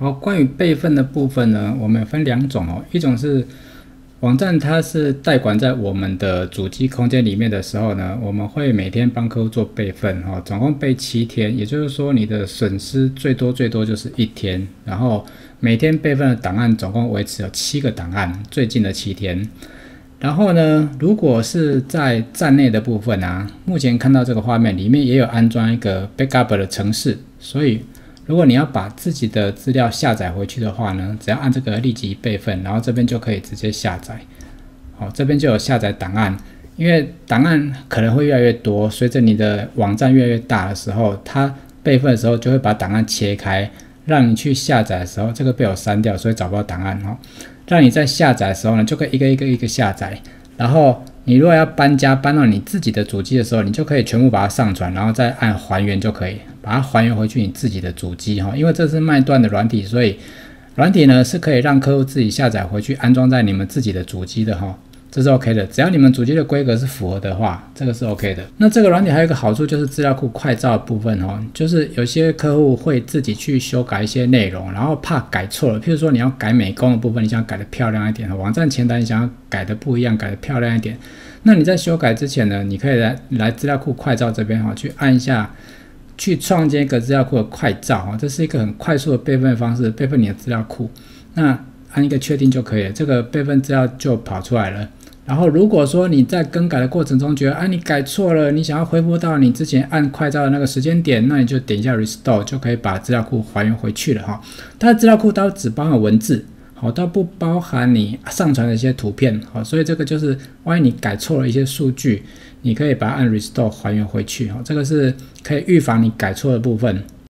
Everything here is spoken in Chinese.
好，关于备份的部分呢，我们分两种哦，一种是网站它是代管在我们的主机空间里面的时候呢，我们会每天帮客户做备份哦，总共备7天，也就是说你的损失最多就是1天，然后每天备份的档案总共维持有7个档案，最近的7天。然后呢，如果是在站内的部分啊，目前看到这个画面里面也有安装一个 backup 的程式，所以如果你要把自己的资料下载回去的话呢，只要按这个立即备份，然后这边就可以直接下载。好，这边就有下载档案，因为档案可能会越来越多，随着你的网站越来越大的时候，它备份的时候就会把档案切开，让你去下载的时候，这个被我删掉，所以找不到档案哦。让你在下载的时候呢，就可以一个下载，然后你如果要搬家搬到你自己的主机的时候，你就可以全部把它上传，然后再按还原就可以把它还原回去你自己的主机哈。因为这是卖断的软体，所以软体呢是可以让客户自己下载回去安装在你们自己的主机的哈。这是 OK 的，只要你们主机的规格是符合的话，这个是 OK 的。那这个软体还有一个好处就是资料库快照的部分哦，就是有些客户会自己去修改一些内容，然后怕改错了，譬如说你要改美工的部分，你想改得漂亮一点，网站前台你想要改得不一样，改得漂亮一点，那你在修改之前呢，你可以来资料库快照这边哈，去按一下，去创建一个资料库的快照哈，这是一个很快速的备份方式，备份你的资料库。那按一个确定就可以了，这个备份资料就跑出来了。然后如果说你在更改的过程中觉得你改错了，你想要恢复到你之前按快照的那个时间点，那你就点一下 Restore 就可以把资料库还原回去了哈。它的资料库它只包含文字，好，它不包含你上传的一些图片，好，所以这个就是万一你改错了一些数据，你可以把它按 Restore 还原回去，好，这个是可以预防你改错的部分。